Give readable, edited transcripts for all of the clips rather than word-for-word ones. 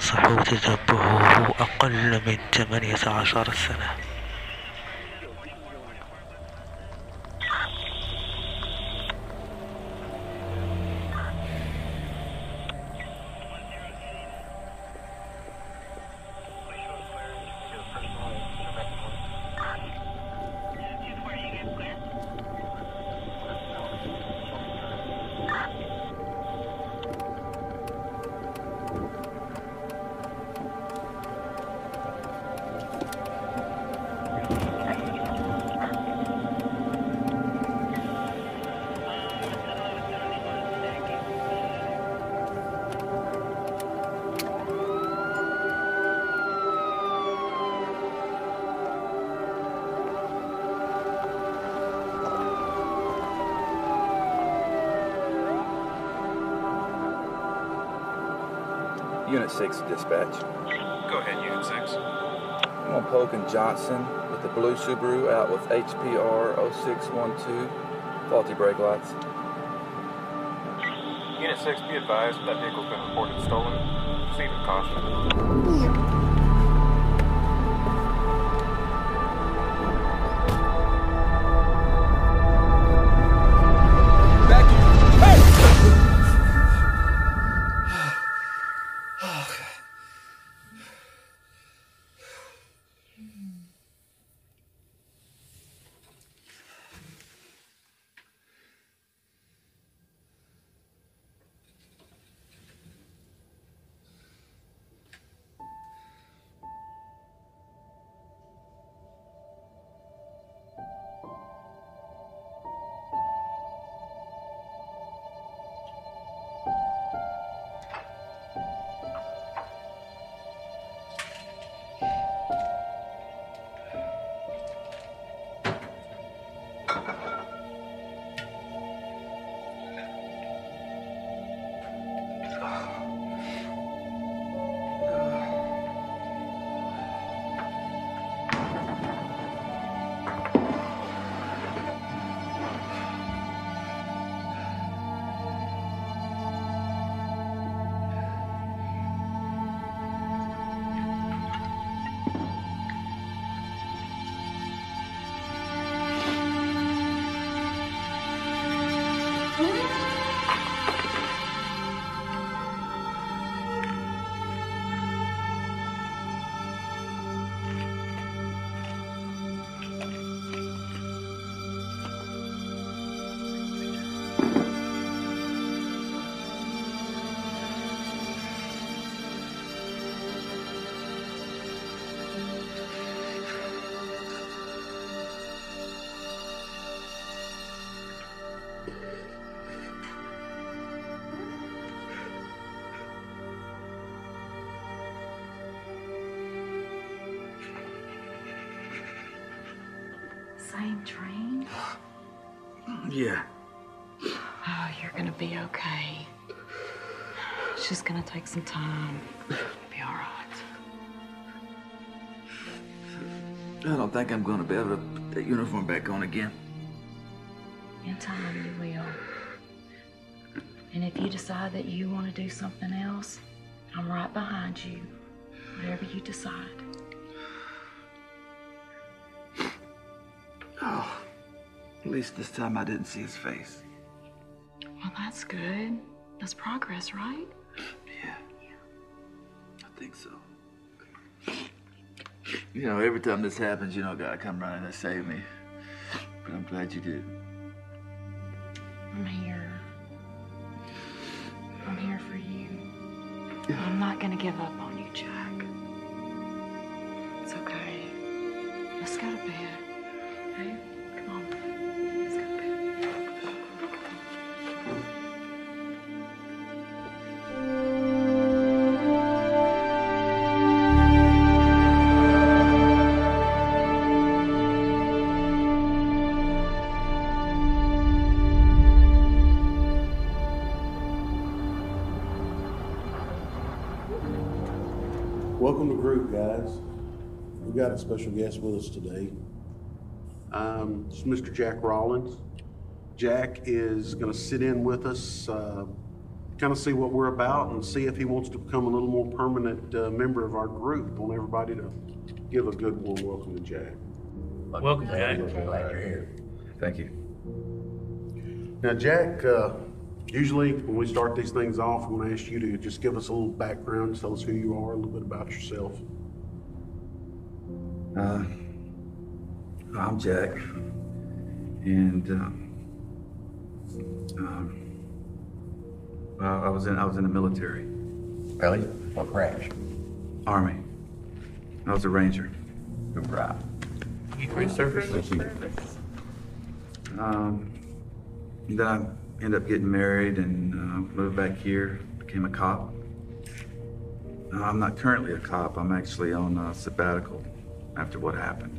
ينصح تتبعه أقل من 18 سنة. Unit 6 dispatch. Go ahead, Unit 6. I'm on Polk and Johnson with the blue Subaru out with HPR 0612. Faulty brake lights. Unit 6, be advised that vehicle's been reported stolen. Proceed with caution. Same train? Yeah. Oh, you're gonna be okay. It's just gonna take some time. You'll be all right. I don't think I'm going to be able to put that uniform back on again. In time, you will. And if you decide that you want to do something else, I'm right behind you. Whatever you decide. Oh, at least this time I didn't see his face. Well, that's good. That's progress, right? Yeah. I think so. You know, every time this happens, you know, God come running to save me. But I'm glad you did. I'm here. I'm here for you. I'm not gonna give up on you, Jack. It's okay. Let's go to bed. Okay? Come on. Let's go to bed. Welcome to group, guys. We've got a special guest with us today. It's Mr. Jack Rollins. Jack is going to sit in with us kind of see what we're about and see if he wants to become a little more permanent member of our group. I want everybody to give a good warm welcome to Jack. Welcome, Jack. Glad you're here. Thank you. Now, Jack, usually when we start these things off, we want to ask you to just give us a little background, tell us who you are, a little bit about yourself. I'm Jack, and I was in the military. Really? What branch? Army. I was a ranger. Good ride. Great service. Thank you. Then I ended up getting married and moved back here, became a cop. I'm not currently a cop. I'm actually on a sabbatical after what happened.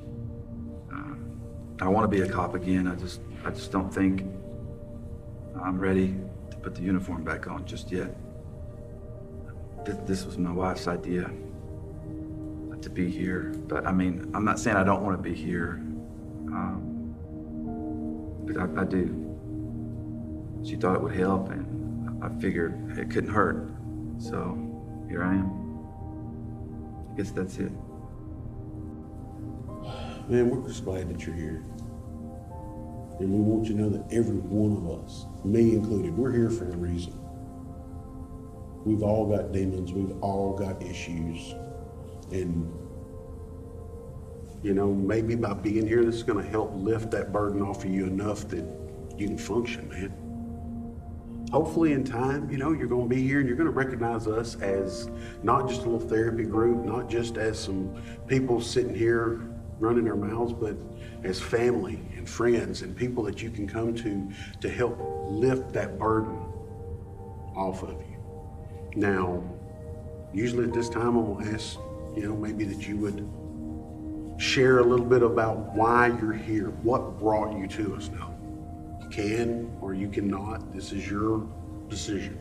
I want to be a cop again. I just don't think I'm ready to put the uniform back on just yet. This was my wife's idea to be here, but I mean, I'm not saying I don't want to be here, but I do. She thought it would help, and I figured it couldn't hurt, so here I am. I guess that's it. Man, we're just glad that you're here. And we want you to know that every one of us, me included, we're here for a reason. We've all got demons, we've all got issues. And, you know, maybe by being here, this is gonna help lift that burden off of you enough that you can function, man. Hopefully in time, you know, you're gonna be here and you're gonna recognize us as not just a little therapy group, not just as some people sitting here running their mouths, but as family and friends and people that you can come to help lift that burden off of you. Now, usually at this time, I'm gonna ask, you know, maybe that you would share a little bit about why you're here, what brought you to us now. You can or you cannot, this is your decision.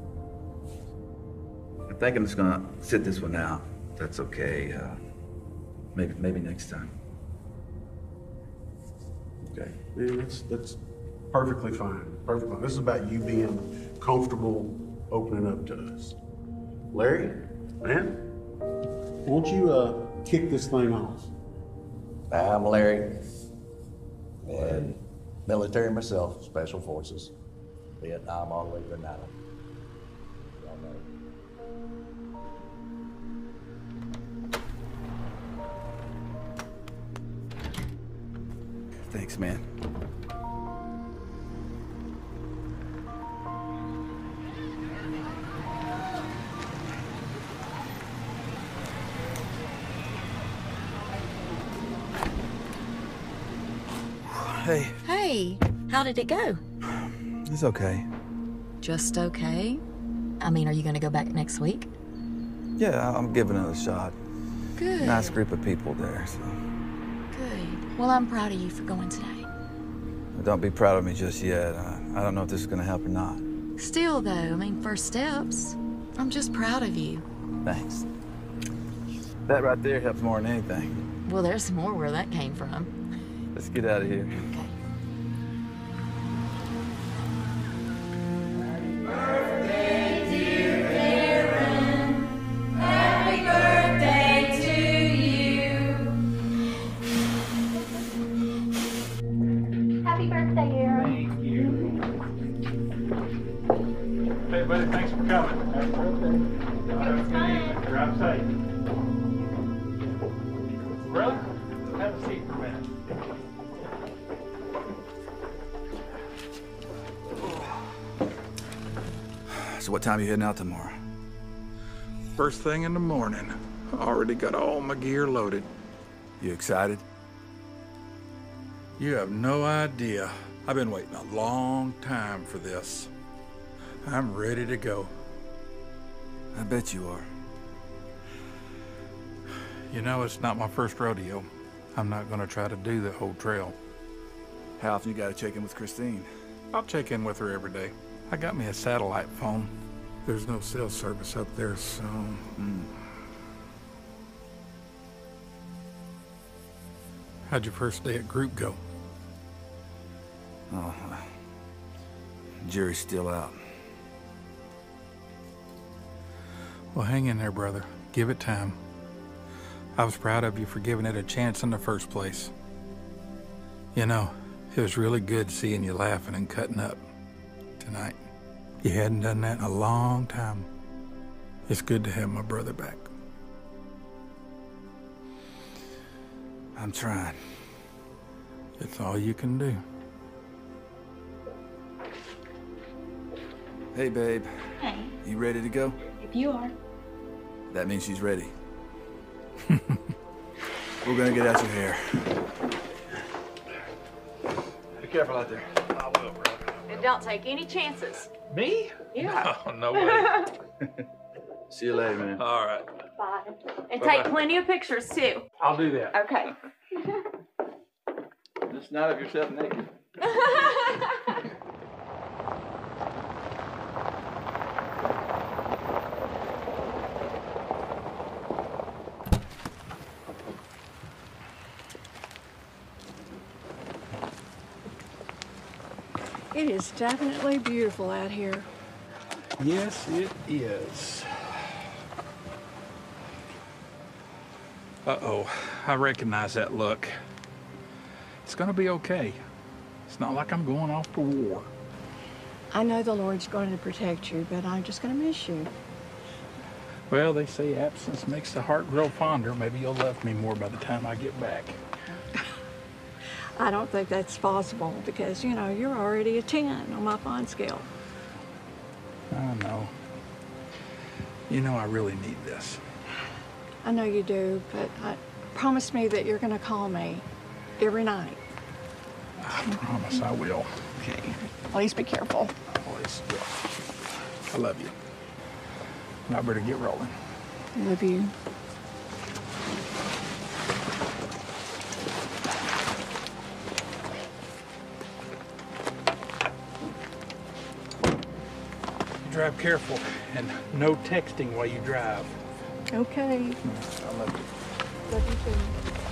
I think I'm just gonna sit this one out. That's okay. Maybe next time. Okay, man, that's perfectly fine, perfectly fine. This is about you being comfortable opening up to us. Larry, man, won't you kick this thing off? I'm Larry, and military myself, Special Forces, Vietnam all the way to Grenada. Y'all know. Thanks, man. Hey, Hey, how did it go? it's okay. Just okay? I mean, are you gonna go back next week? Yeah, I'm giving it a shot. Good. Nice group of people there, so Good. Well, I'm proud of you for going today. don't be proud of me just yet. I don't know if this is gonna help or not. Still, though, I mean, first steps. I'm just proud of you. Thanks. That right there helps more than anything. Well, there's more where that came from. Let's get out of here. Okay. Happy birthday, Aaron. Thank you. Hey, buddy, thanks for coming. Happy birthday. Have a good evening. Drive safe. Brother, have a seat for a minute. So what time are you heading out tomorrow? First thing in the morning. Already got all my gear loaded. You excited? You have no idea. I've been waiting a long time for this. I'm ready to go. I bet you are. You know, it's not my first rodeo. I'm not gonna try to do the whole trail. How often you gotta check in with Christine? I'll check in with her every day. I got me a satellite phone. There's no cell service up there, so... How'd your first day at group go? Oh, jury's still out. Well, hang in there, brother. Give it time. I was proud of you for giving it a chance in the first place. You know, it was really good seeing you laughing and cutting up tonight. You hadn't done that in a long time. It's good to have my brother back. I'm trying. It's all you can do. Hey, babe. Hey, You ready to go? if you are. That means she's ready. We're gonna get out your hair. Be careful out there. I will, bro. And don't take any chances. Me? Yeah. Oh, no way. See you later, man. All right. Bye. And Bye-bye. take plenty of pictures too. I'll do that. Okay. Just not of yourself naked. It is definitely beautiful out here. Yes, it is. Uh-oh, I recognize that look. It's gonna be okay. It's not like I'm going off to war. I know the Lord's going to protect you, but I'm just going to miss you. Well, they say absence makes the heart grow fonder. Maybe you'll love me more by the time I get back. I don't think that's possible because, you know, you're already a 10 on my fun scale. I know. You know I really need this. I know you do, but promise me that you're going to call me every night. I promise I will. Okay. Please be careful. Always will. I love you. And I better get rolling. I love you. Drive careful and no texting while you drive. Okay. I love you. Love you too.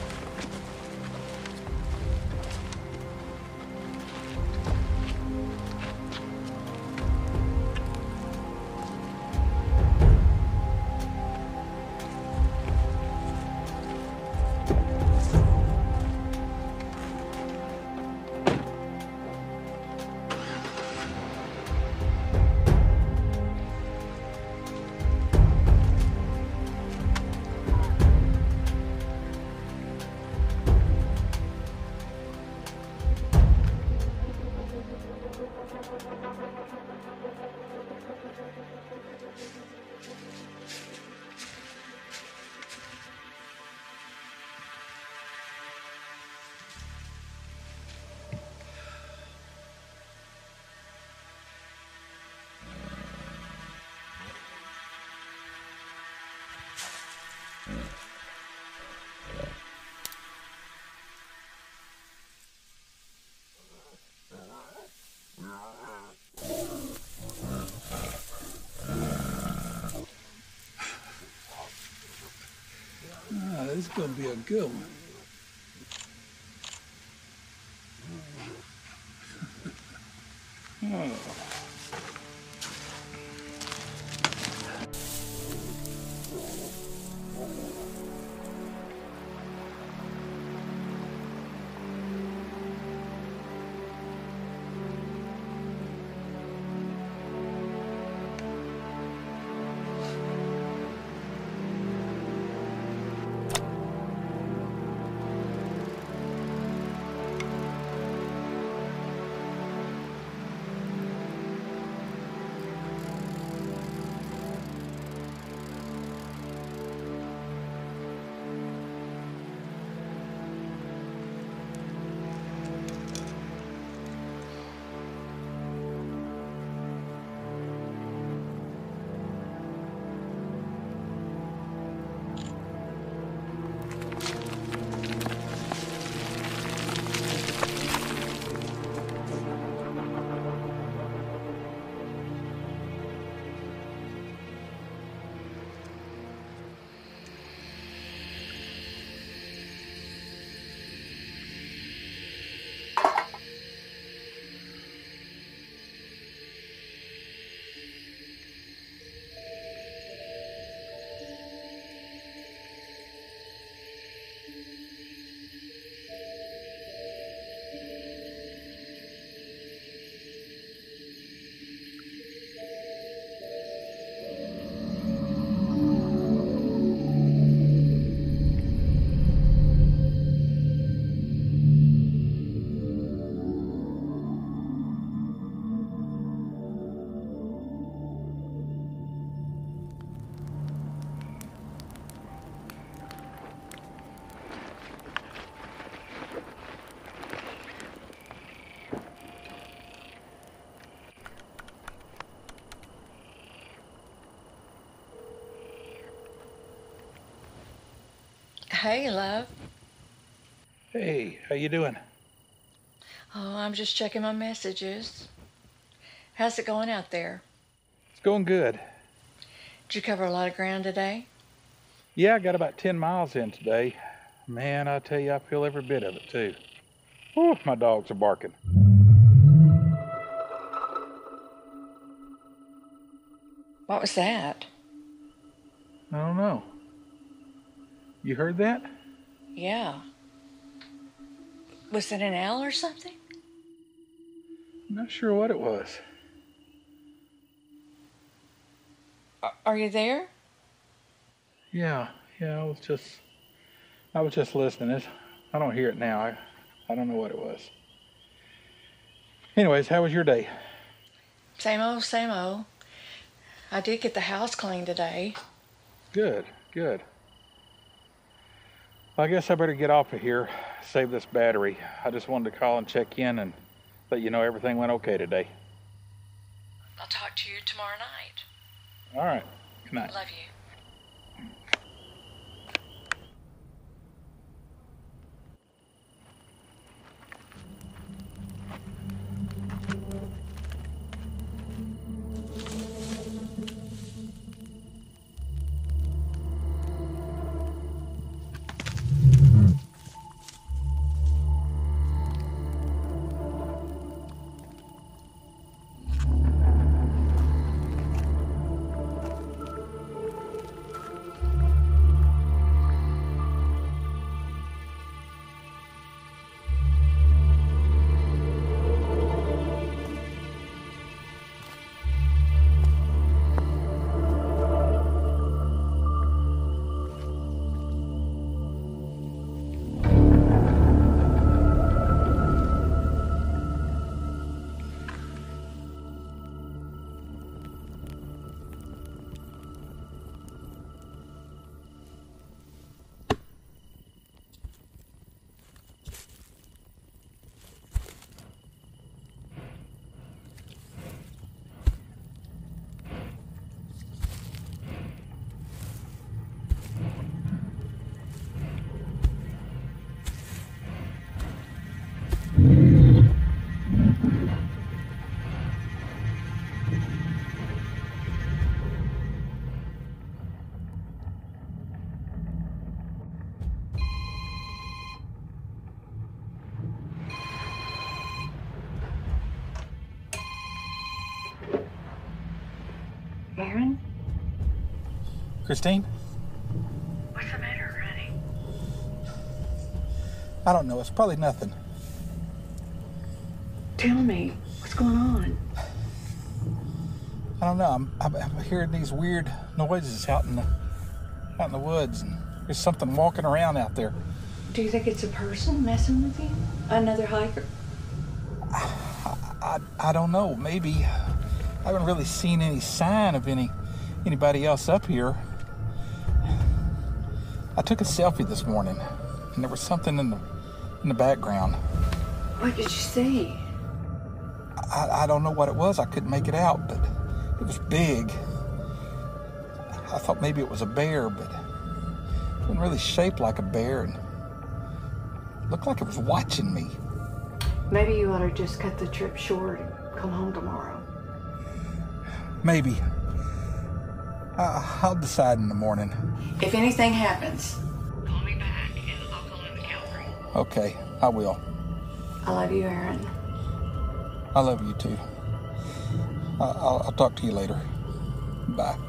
This is going to be a good one. Oh. Hey, love. Hey, how you doing? Oh, I'm just checking my messages. How's it going out there? It's going good. Did you cover a lot of ground today? Yeah, I got about 10 miles in today. Man, I tell you, I feel every bit of it, too. Whew, my dogs are barking. What was that? I don't know. You heard that? Yeah. Was it an owl or something? I'm not sure what it was. Are you there? Yeah, I was just listening. I don't hear it now. I don't know what it was. Anyways, how was your day? Same old, same old. I did get the house clean today. Good. Well, I guess I better get off of here, save this battery. I just wanted to call and check in and let you know everything went okay today. I'll talk to you tomorrow night. All right. Good night. Love you. Aaron? Christine? What's the matter, honey? I don't know. It's probably nothing. Tell me, what's going on? I don't know. I'm hearing these weird noises out in the woods, and there's something walking around out there. Do you think it's a person messing with you? Another hiker? I don't know. Maybe. I haven't really seen any sign of anybody else up here. I took a selfie this morning, and there was something in the background. What did you see? I don't know what it was. I couldn't make it out, but it was big. I thought maybe it was a bear, but it wasn't really shaped like a bear, and it looked like it was watching me. Maybe you ought to just cut the trip short and come home tomorrow. Maybe. I'll decide in the morning. If anything happens, call me back and I'll call in the cavalry. Okay, I will. I love you, Aaron. I love you too. I'll talk to you later. Bye.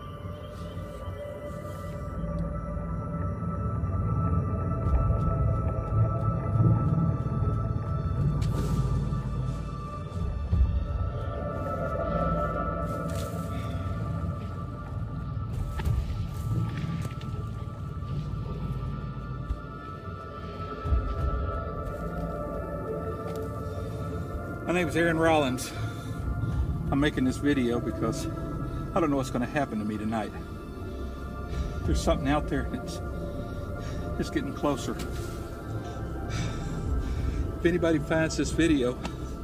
My name is Aaron Rollins. I'm making this video because I don't know what's going to happen to me tonight. There's something out there and it's getting closer. If anybody finds this video,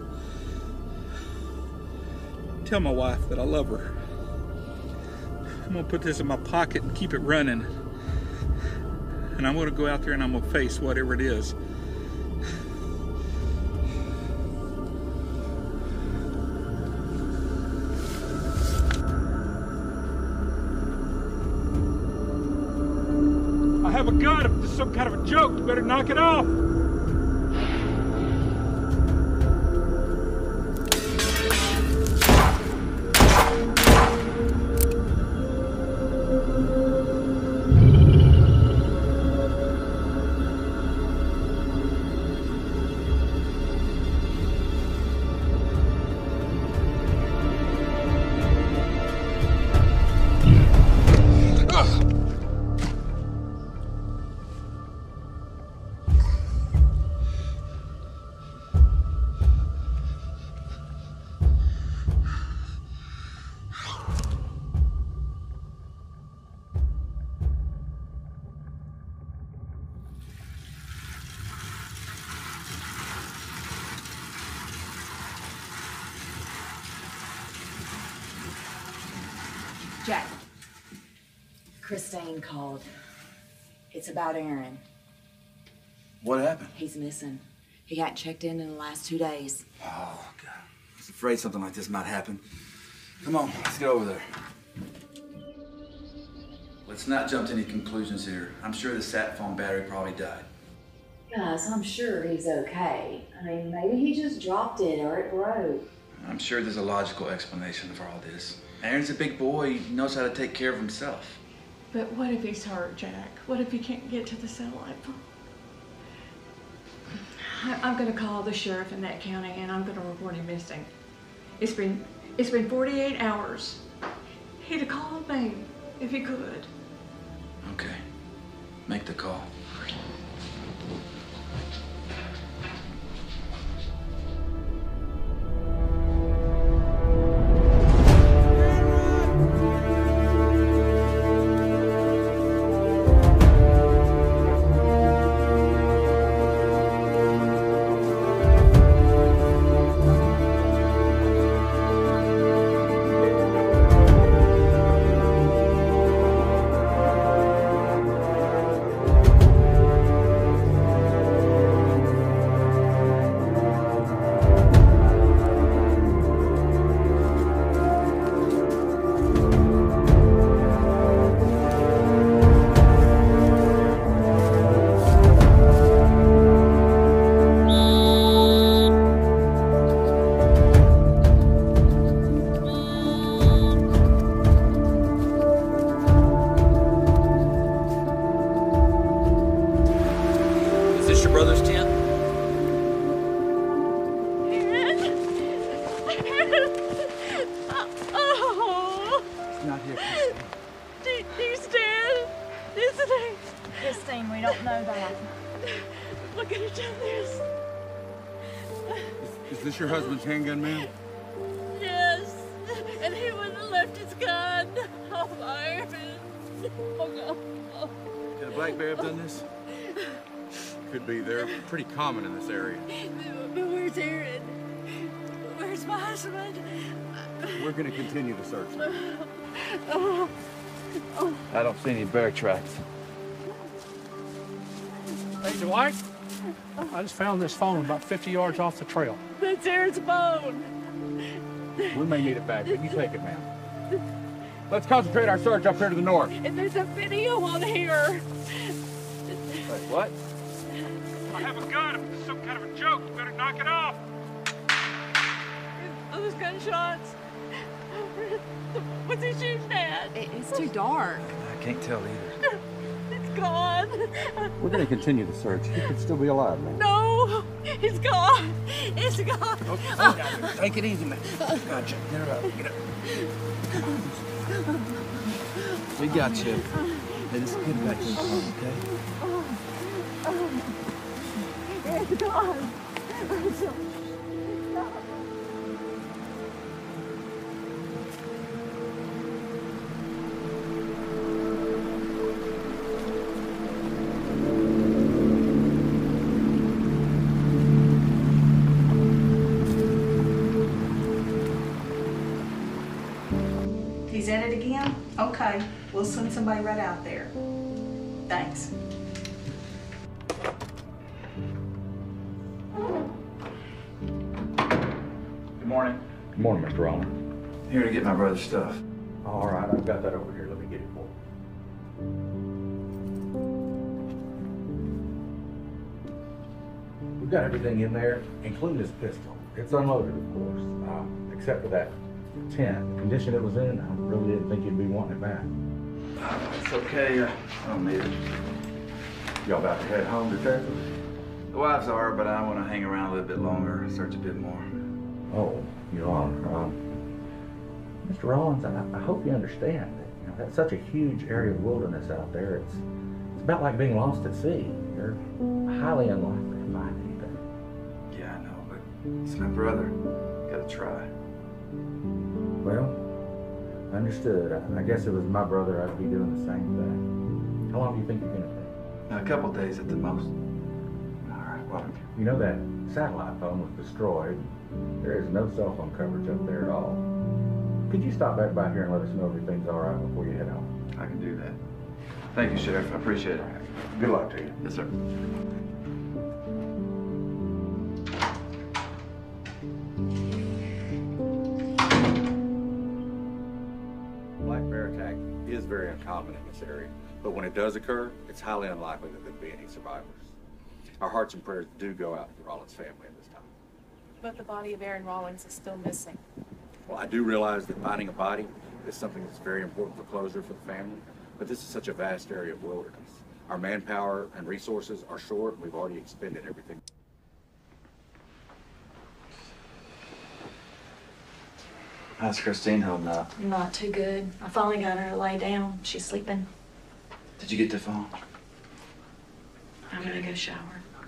tell my wife that I love her. I'm going to put this in my pocket and keep it running And I'm going to go out there and I'm going to face whatever it is. I have a gun. If this is some kind of a joke, you better knock it off. Jack. Christine called. It's about Aaron. What happened? He's missing. He got checked in the last 2 days. Oh, God. I was afraid something like this might happen. Come on, let's get over there. Let's not jump to any conclusions here. I'm sure the sat phone battery probably died. Guys, I'm sure he's okay. I mean, maybe he just dropped it or it broke. I'm sure there's a logical explanation for all this. Aaron's a big boy. He knows how to take care of himself. But what if he's hurt, Jack? What if he can't get to the satellite phone? I'm gonna call the sheriff in that county and I'm gonna report him missing. It's been 48 hours. He'd have called me if he could. Okay. Make the call. He's dead, isn't he? Christine, we don't know that. What could have done this? Is this your husband's handgun, ma'am? Yes, and he wouldn't have left his gun. Oh, Iron. Oh, no. Could a black bear have done this? Could be. They're pretty common in this area. But where's Aaron? Where's my husband? We're going to continue the search. Oh. Oh. I don't see any bear tracks. Hey, Dwight. I just found this phone about 50 yards off the trail. That's Aaron's phone. We may need it back, but you take it, ma'am. Let's concentrate our search up here to the north. And there's a video on here. Wait, what? I have a gun. If it's some kind of a joke, you better knock it off. Those gunshots. What's he shooting at? It's too dark. I can't tell either. It's gone. We're going to continue the search. He could still be alive, man. No, it's gone. It's gone. Okay, take it easy, man. Gotcha. Get her up. Get up. We got you. Hey, let's get back to the phone, okay? It's gone. He's at it again? Okay, we'll send somebody right out there. Thanks. morning. Good morning, Mr. Rollins. Here to get my brother's stuff. All right, I've got that over here. Let me get it for you. We've got everything in there, including his pistol. It's unloaded, of course, except for that 10. The condition it was in, I really didn't think you'd be wanting it back. It's okay. I don't need it. Y'all about to head home, Detective? The wives are, but I want to hang around a little bit longer, search a bit more. Oh, you are. Mr. Rollins, I hope you understand that, that's such a huge area of wilderness out there. It's about like being lost at sea. You're highly unlikely to find anything. Yeah, I know, but it's my brother. Gotta try. Well, understood. I guess if it was my brother, I'd be doing the same thing. How long do you think you're going to take? A couple days at the most. All right, well. You know that satellite phone was destroyed. There is no cell phone coverage up there at all. Could you stop back by here and let us know everything's all right before you head home? I can do that. Thank you, Sheriff. I appreciate it. Good luck to you. Yes, sir. Black bear attack is very uncommon in this area, but when it does occur, it's highly unlikely that there'd be any survivors. Our hearts and prayers do go out to the Rollins family at this time. But the body of Aaron Rawlings is still missing. Well, I do realize that finding a body is something that's very important for closure for the family, but this is such a vast area of wilderness. Our manpower and resources are short, and we've already expended everything. How's Christine holding up? Not too good. I finally got her to lay down. She's sleeping. Did you get the phone? I'm gonna go shower.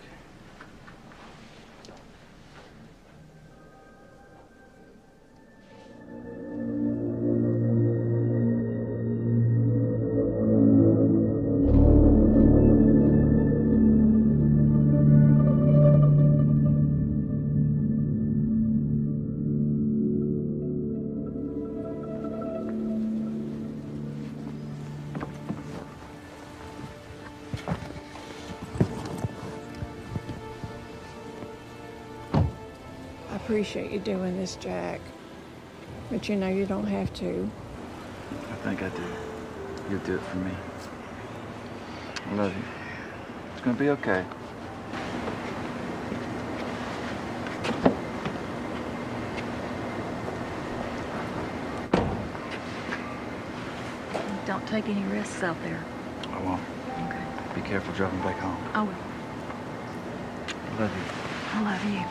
I appreciate you doing this, Jack. But you know you don't have to. I think I do. You'll do it for me. I love you. It's gonna be okay. Don't take any risks out there. I won't. Okay. Be careful driving back home. I will. I love you. I love you.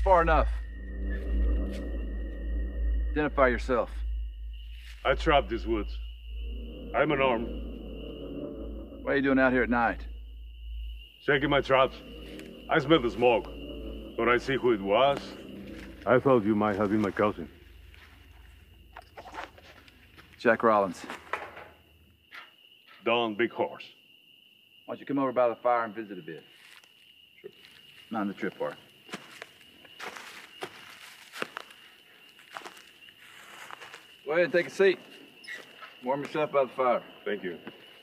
far enough. Identify yourself. I trapped these woods. I'm unarmed. What are you doing out here at night? Checking my traps. I smelled the smoke. When I see who it was, I thought you might have been my cousin. Jack Rollins. Don Big Horse. Why don't you come over by the fire and visit a bit? Sure. Mind the trip bar. Go ahead and take a seat. Warm yourself by the fire. Thank you.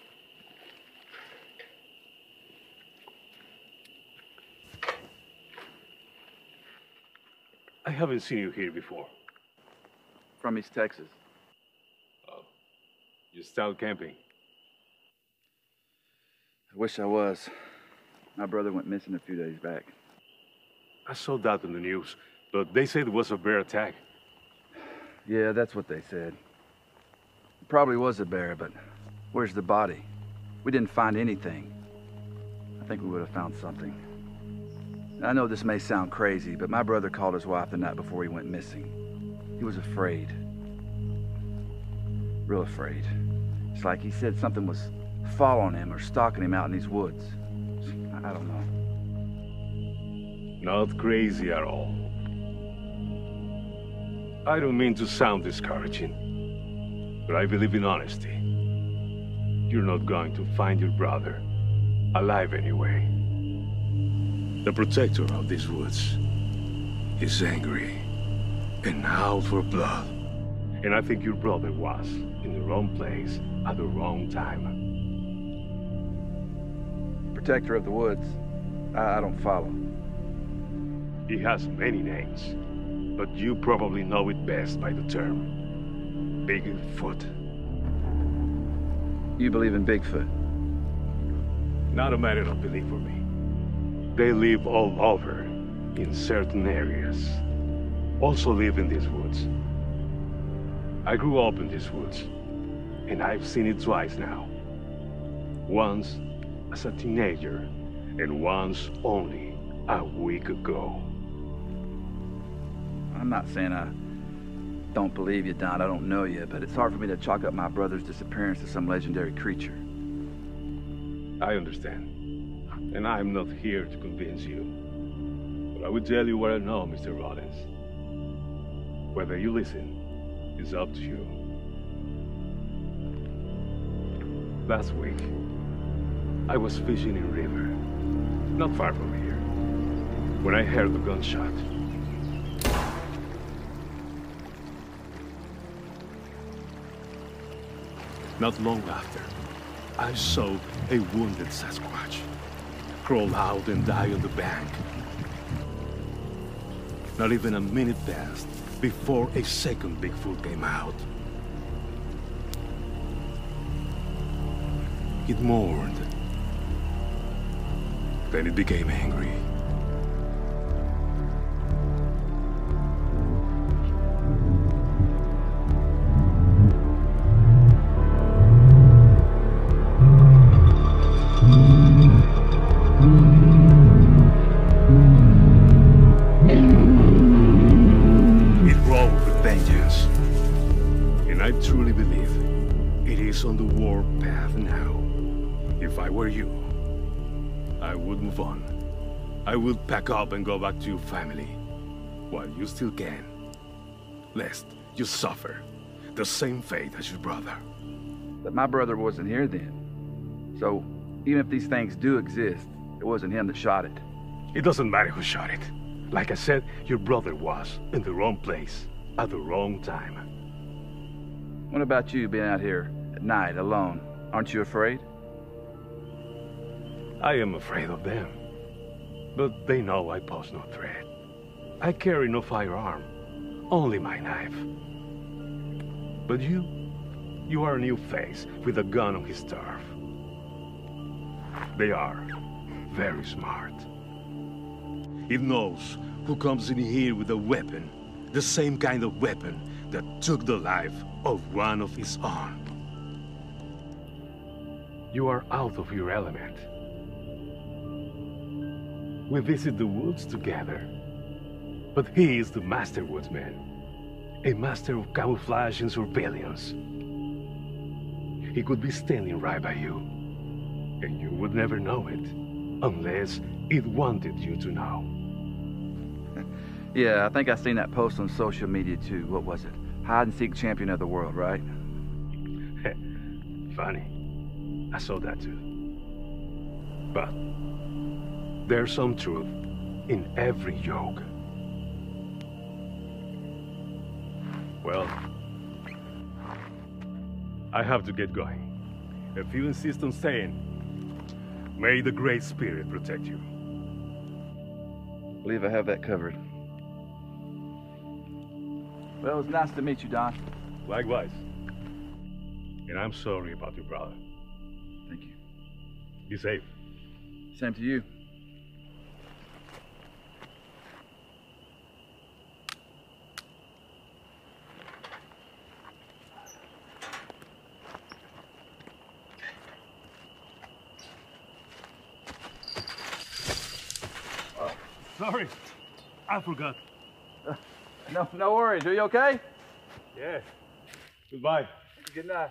I haven't seen you here before. From East Texas. Oh, you're still camping? I wish I was. My brother went missing a few days back. I saw that on the news, but they said it was a bear attack. Yeah, that's what they said. It probably was a bear, but where's the body? We didn't find anything. I think we would have found something. I know this may sound crazy, but my brother called his wife the night before he went missing. He was afraid. Real afraid. It's like he said something was following him or stalking him out in these woods. I don't know. Not crazy at all. I don't mean to sound discouraging, but I believe in honesty. You're not going to find your brother alive anyway. The protector of these woods is angry and out for blood. And I think your brother was in the wrong place at the wrong time. Protector of the woods? I don't follow. He has many names, but you probably know it best by the term Bigfoot. You believe in Bigfoot? Not a matter of belief for me. They live all over, in certain areas. Also live in these woods. I grew up in these woods, and I've seen it twice now. Once as a teenager, and once only a week ago. I'm not saying I don't believe you, Don. I don't know you, but it's hard for me to chalk up my brother's disappearance to some legendary creature. I understand. And I'm not here to convince you. But I will tell you what I know, Mr. Rollins. Whether you listen is up to you. Last week, I was fishing in a river, not far from here, when I heard a gunshot. Not long after, I saw a wounded Sasquatch crawl out and die on the bank. Not even a minute passed before a second Bigfoot came out. It mourned. Then it became angry. It roared with vengeance. And I truly believe it is on the warp path now. If I were you, I would move on. I would pack up and go back to your family while you still can, lest you suffer the same fate as your brother. But my brother wasn't here then. So even if these things do exist, it wasn't him that shot it. It doesn't matter who shot it. Like I said, your brother was in the wrong place at the wrong time. What about you being out here at night alone? Aren't you afraid? I am afraid of them. But they know I pose no threat. I carry no firearm, only my knife. But you are a new face with a gun on his turf. They are very smart. It knows who comes in here with a weapon, the same kind of weapon that took the life of one of his own. You are out of your element. We visit the woods together. But he is the master woodsman, a master of camouflage and surveillance. He could be standing right by you, and you would never know it, unless it wanted you to know. Yeah, I think I seen that post on social media too. What was it? Hide and seek champion of the world, right? Funny. I saw that too. But there's some truth in every yoke. Well, I have to get going. If you insist on staying, may the Great Spirit protect you. I believe I have that covered. Well, it was nice to meet you, Don. Likewise. And I'm sorry about your brother. Thank you. Be safe. Same to you. Sorry, I forgot. No worries. Are you okay? Yeah. Goodbye. Good night.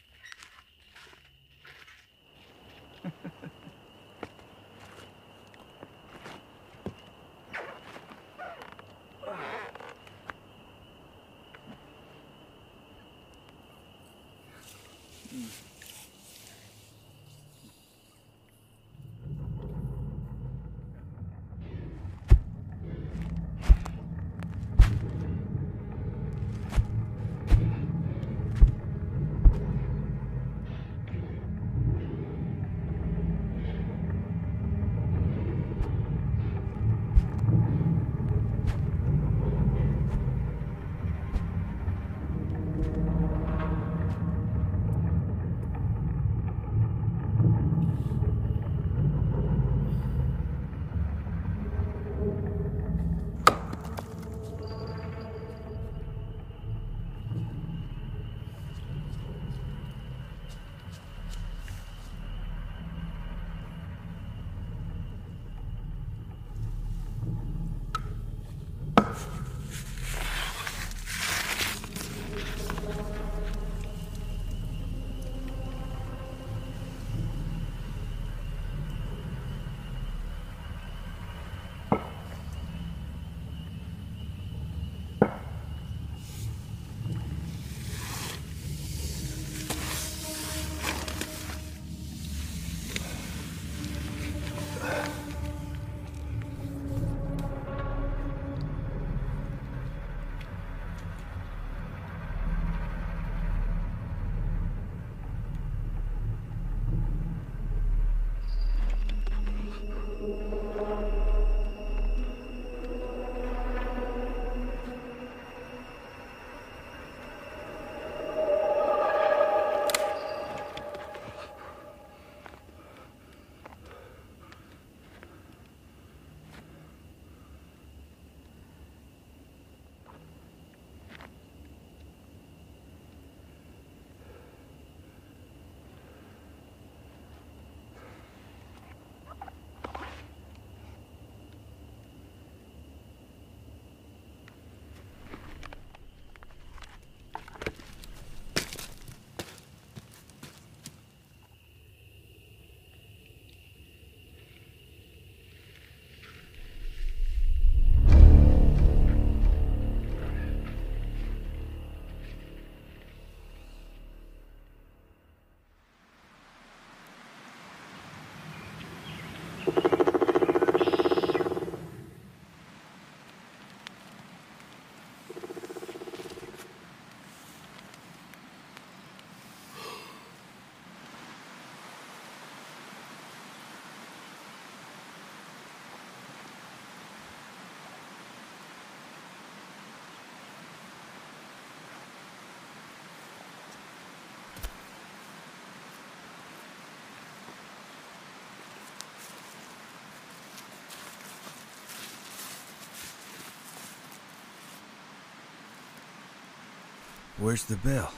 Where's the bell?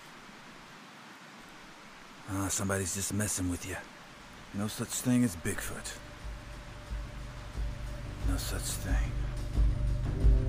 Ah, somebody's just messing with you. No such thing as Bigfoot. No such thing.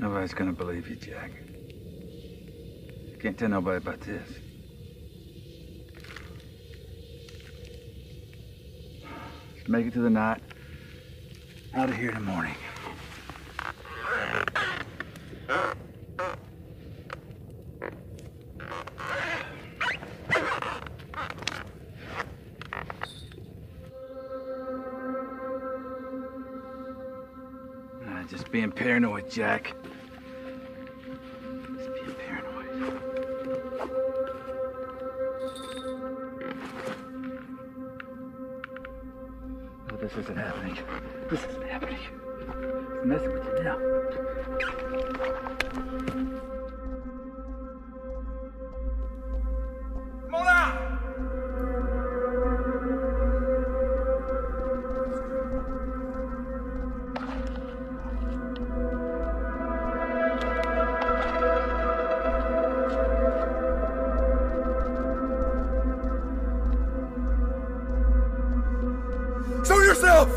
Nobody's gonna believe you, Jack. Can't tell nobody about this. Just make it through the night. Out of here in the morning. Just being paranoid, Jack. Just being paranoid. Oh, this isn't happening. This isn't happening. I'm messing with you now. Come on out! Show yourself!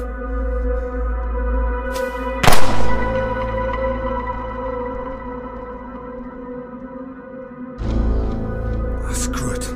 Oh, screw it.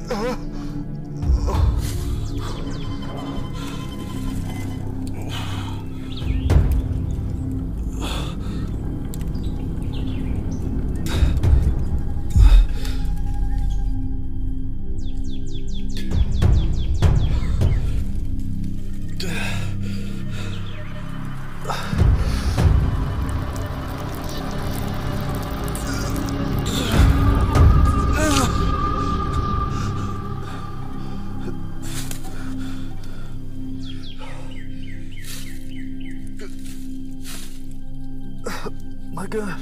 My God.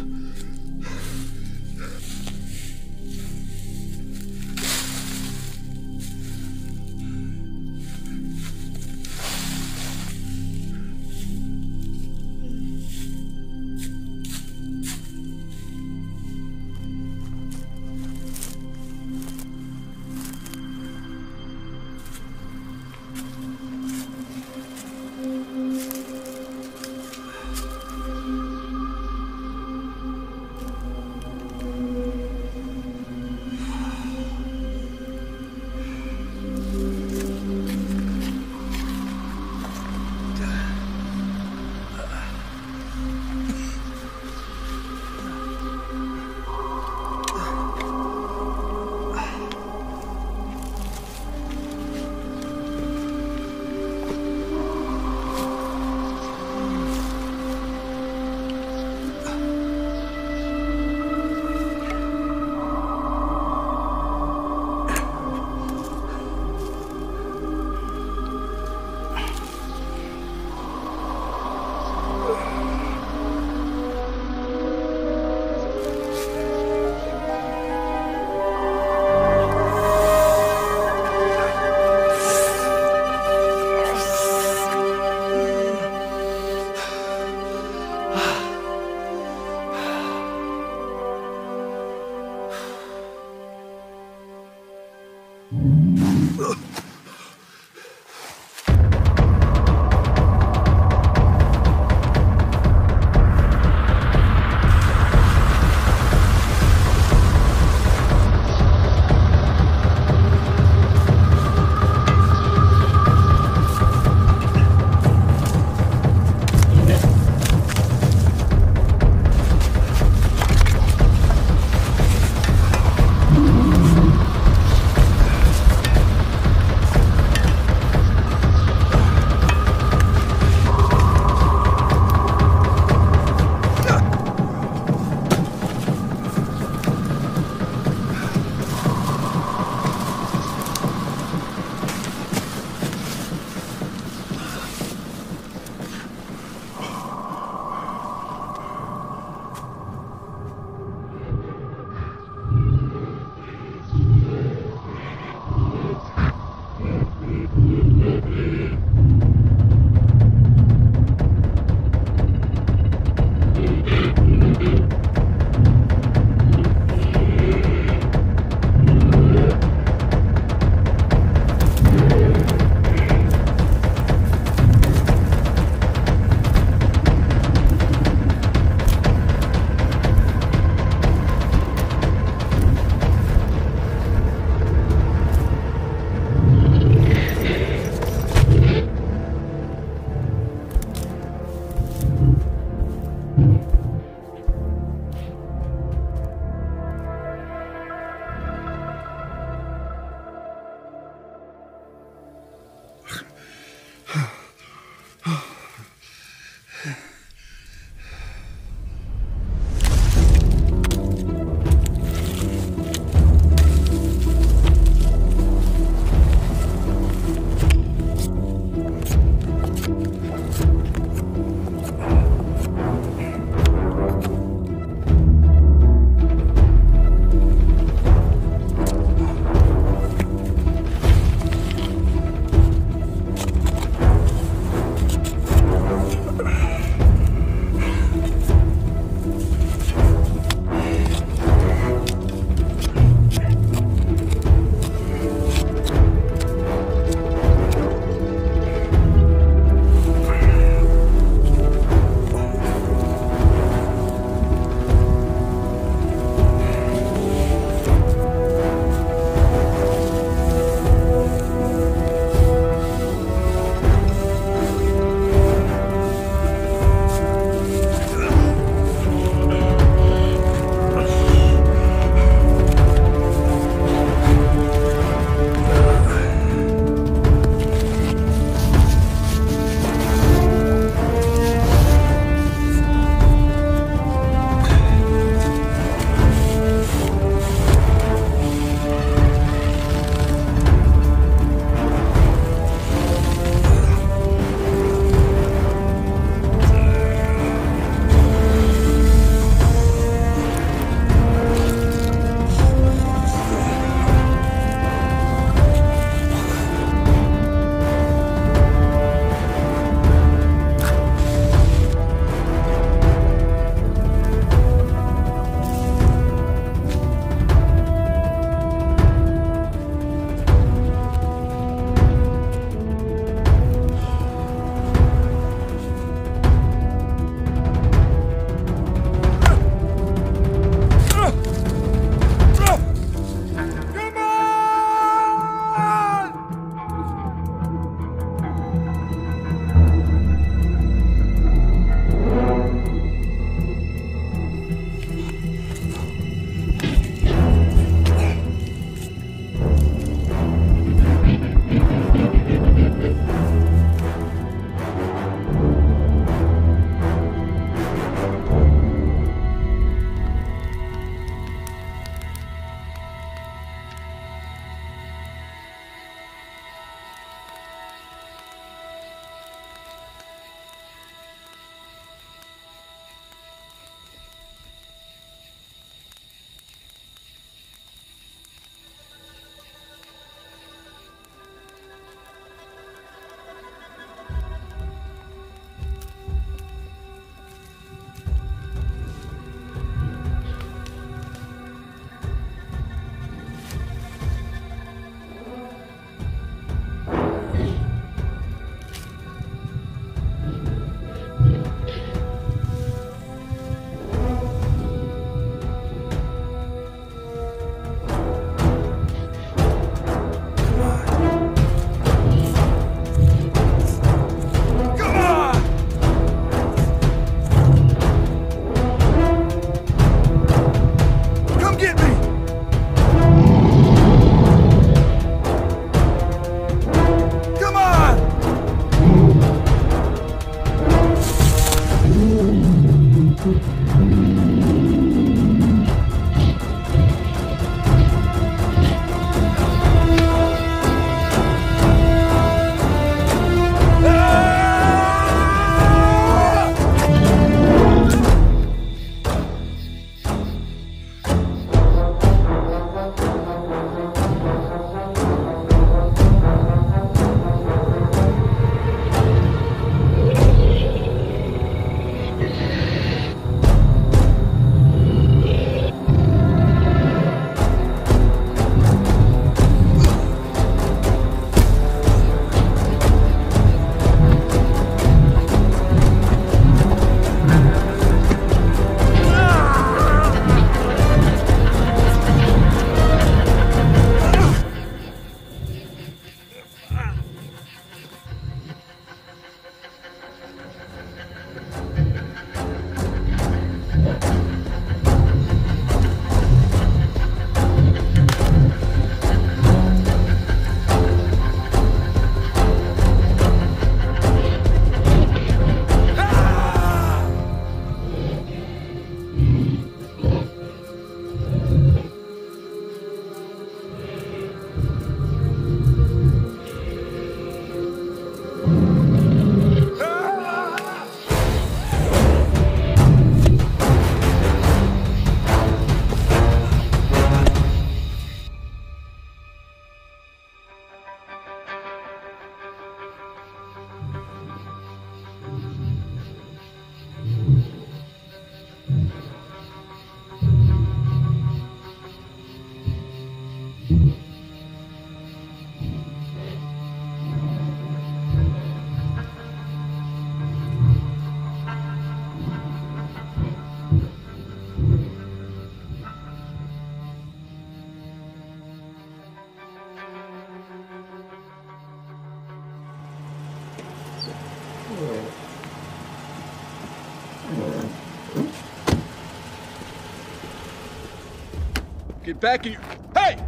Get back in your... Hey!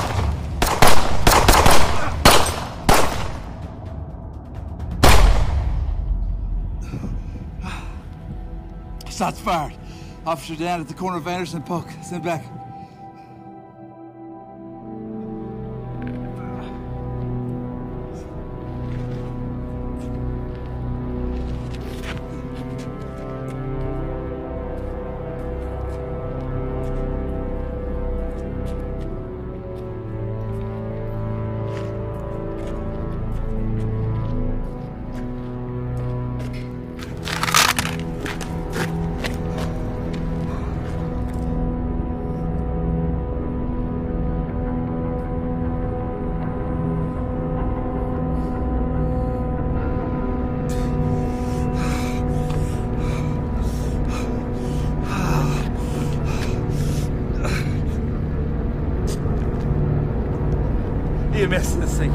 Shots fired. Officer down at the corner of Anderson and Polk. Send back. EMS, let's see.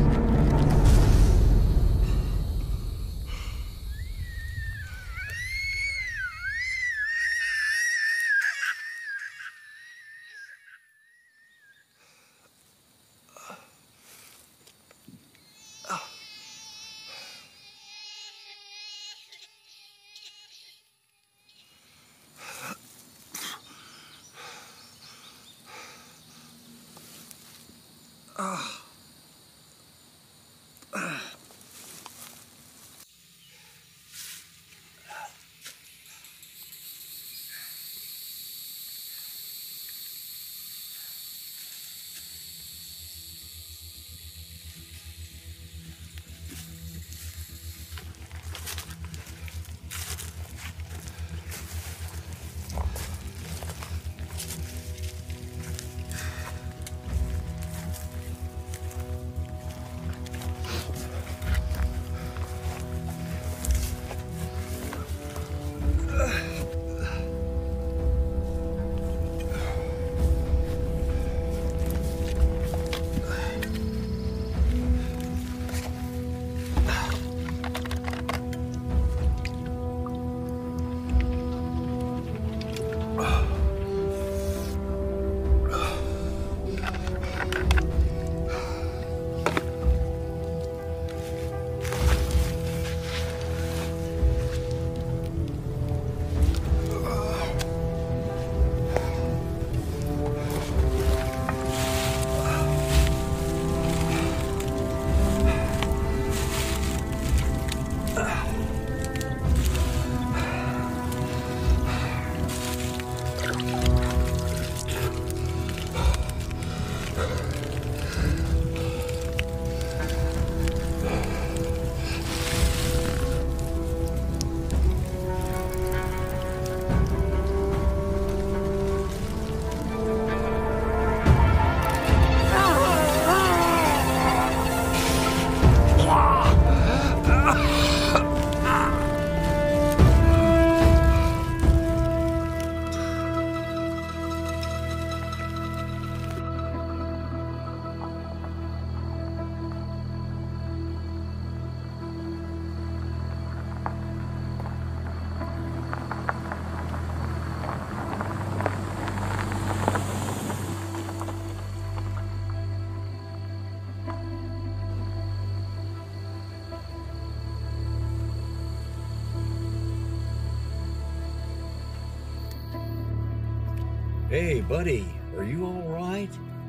Hey, buddy, are you all right?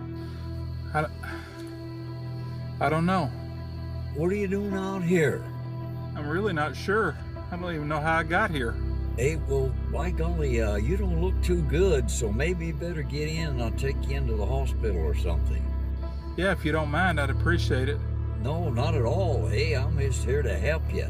I don't know. What are you doing out here? I'm really not sure. I don't even know how I got here. Hey, well, by golly, you don't look too good, so maybe you better get in and I'll take you into the hospital or something. Yeah, if you don't mind, I'd appreciate it. No, not at all. Hey, I'm just here to help you.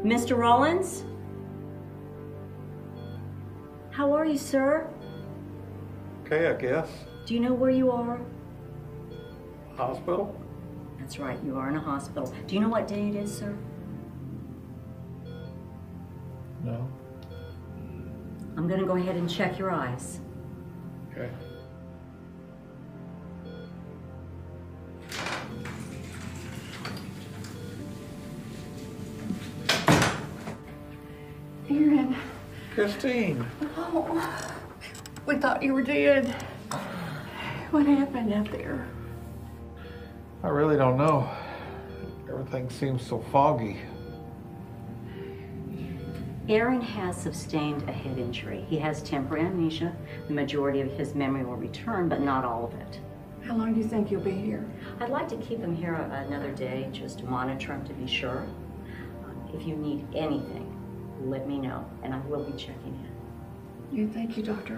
Mr. Rollins? How are you, sir? Okay, I guess. Do you know where you are? Hospital? That's right, you are in a hospital. Do you know what day it is, sir? No. I'm gonna go ahead and check your eyes. Okay. Aaron. Christine. Oh, we thought you were dead. What happened out there? I really don't know. Everything seems so foggy. Aaron has sustained a head injury. He has temporary amnesia. The majority of his memory will return, but not all of it. How long do you think you'll be here? I'd like to keep him here another day just to monitor him to be sure. If you need anything, let me know, and I will be checking in. Yeah, thank you, Doctor.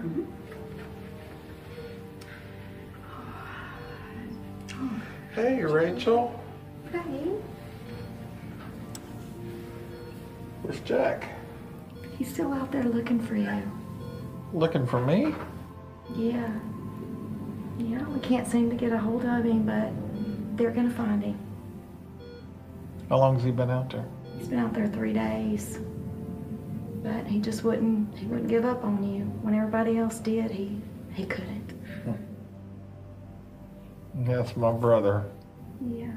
Hey, Rachel. Hey. Where's Jack? He's still out there looking for you. Looking for me? Yeah. Yeah, we can't seem to get a hold of him, but they're gonna find him. How long has he been out there? He's been out there 3 days. But he just wouldn't give up on you. When everybody else did, he couldn't. That's my brother. Yeah.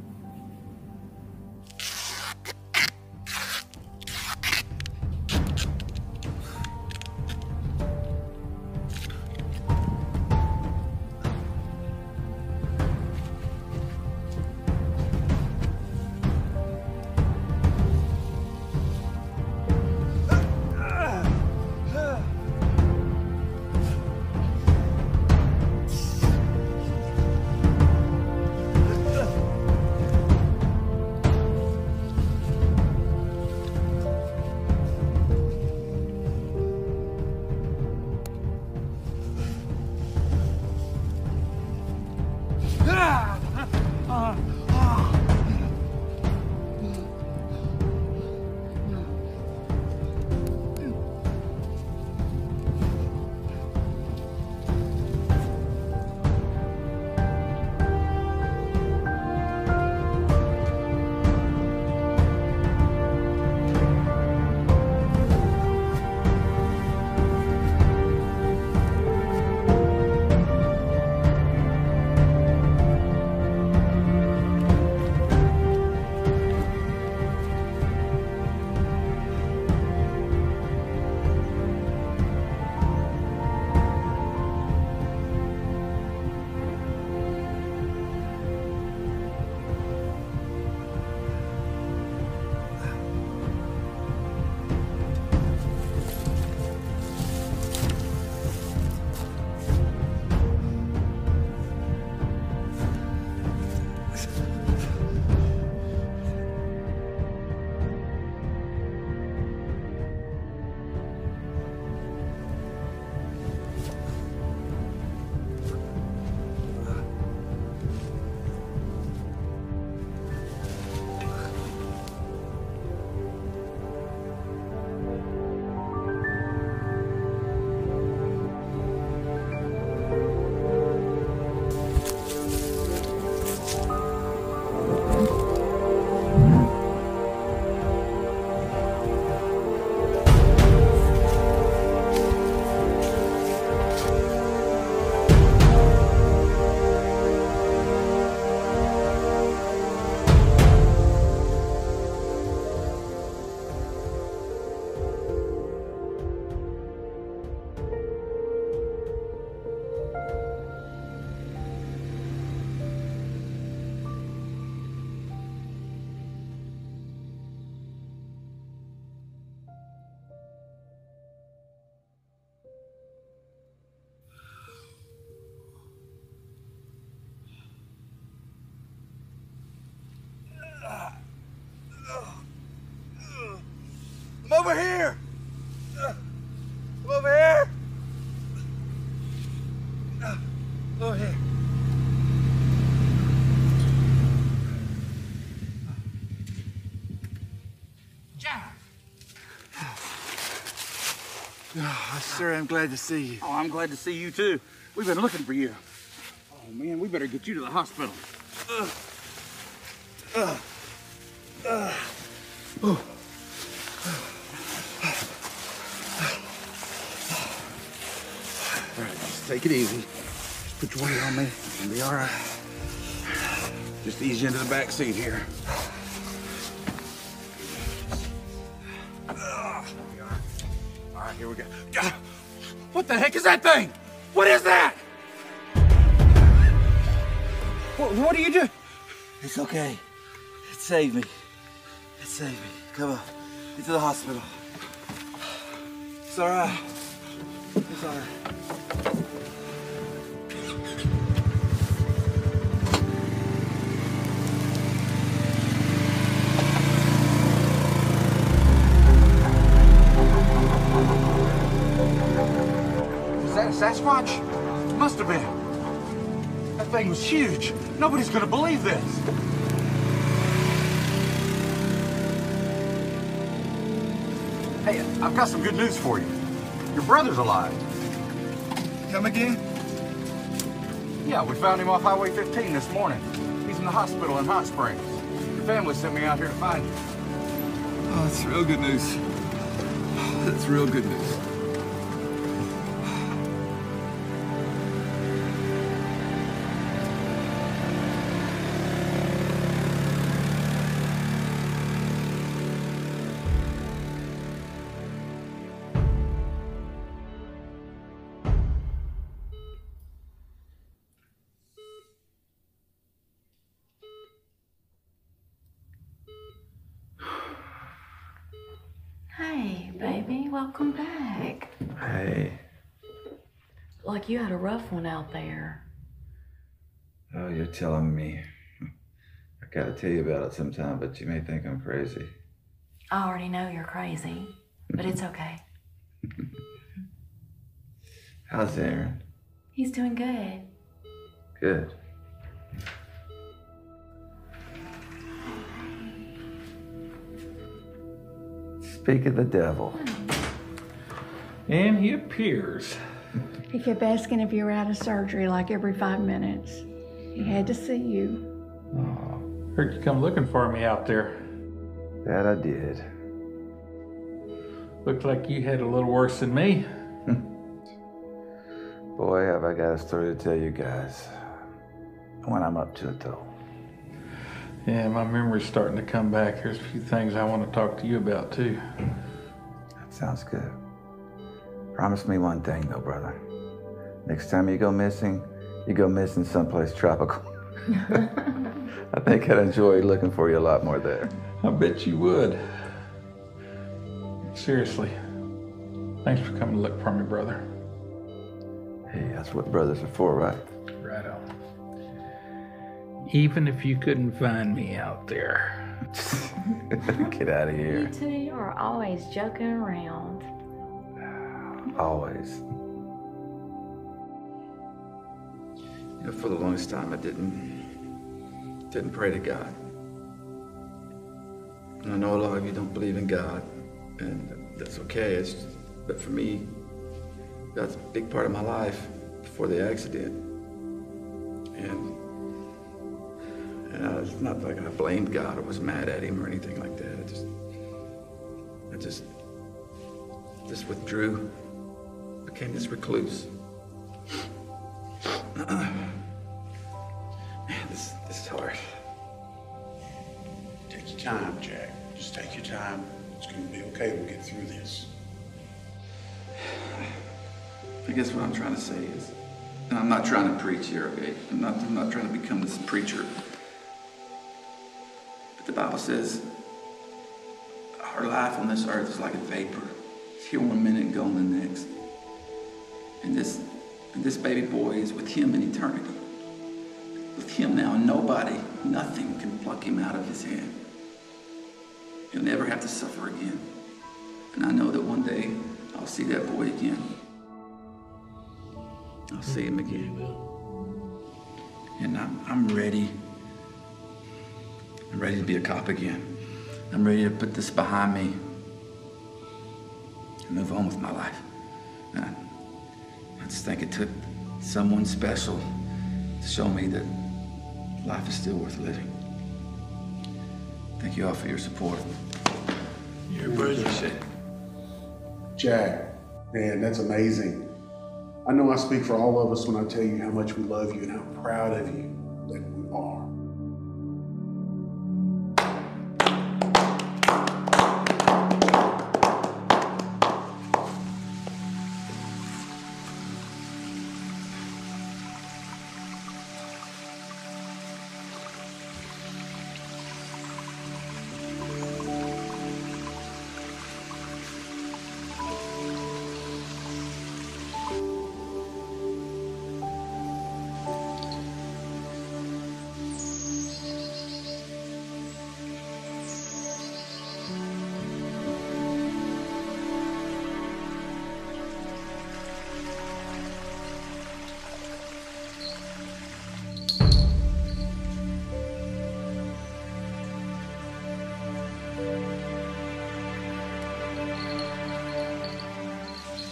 I'm over here! I'm over here! Over here. Jack! sir, I'm glad to see you. Oh, I'm glad to see you too. We've been looking for you. Oh man, we better get you to the hospital. All right, just take it easy. Just put your weight on me. You'll be all right. Just ease you into the back seat here. All right, here we go. What the heck is that thing? What is that? What do you do? It's okay. It saved me. It saved me. Come on. Get to the hospital. It's all right. It's all right. Is that a Sasquatch? Must have been. That thing was huge. Nobody's gonna believe this. Hey, I've got some good news for you. Your brother's alive. Come again? Yeah, we found him off Highway 15 this morning. He's in the hospital in Hot Springs. Your family sent me out here to find you. Oh, that's real good news. That's real good news. Hey, baby, welcome back. Hey. Like you had a rough one out there. Oh, you're telling me. I gotta tell you about it sometime, but you may think I'm crazy. I already know you're crazy, but it's okay. How's Aaron? He's doing good. Good. Speak of the devil. And he appears. He kept asking if you were out of surgery like every 5 minutes. He had to see you. Oh, heard you come looking for me out there. That I did. Looked like you had a little worse than me. Boy, have I got a story to tell you guys. When I'm up to it, though. Yeah, my memory's starting to come back. There's a few things I want to talk to you about, too. That sounds good. Promise me one thing, though, brother. Next time you go missing someplace tropical. I think I'd enjoy looking for you a lot more there. I bet you would. Seriously. Thanks for coming to look for me, brother. Hey, that's what brothers are for, right? Right on. Even if you couldn't find me out there. Get out of here. You two are always joking around. Always. You know, for the longest time, I didn't pray to God. And I know a lot of you don't believe in God, and that's okay. But for me, God's a big part of my life before the accident. And it's not like I blamed God or was mad at him or anything like that. I just withdrew, became this recluse. Man, this is hard. Take your time, Jack. Just take your time. It's gonna be okay. We'll get through this. I guess what I'm trying to say is, and I'm not trying to preach here, okay? I'm not trying to become this preacher. But the Bible says our life on this earth is like a vapor. It's here 1 minute and gone the next. And this baby boy is with him in eternity. With him now, and nothing can pluck him out of his hand. He'll never have to suffer again. And I know that one day I'll see that boy again. I'll see him again. And I'm ready. I'm ready to be a cop again. I'm ready to put this behind me and move on with my life. just think it took someone special to show me that life is still worth living. Thank you all for your support. You're appreciated. Jack, man, that's amazing. I know I speak for all of us when I tell you how much we love you and how proud of you that we are.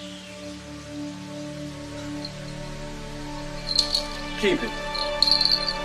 Keep it.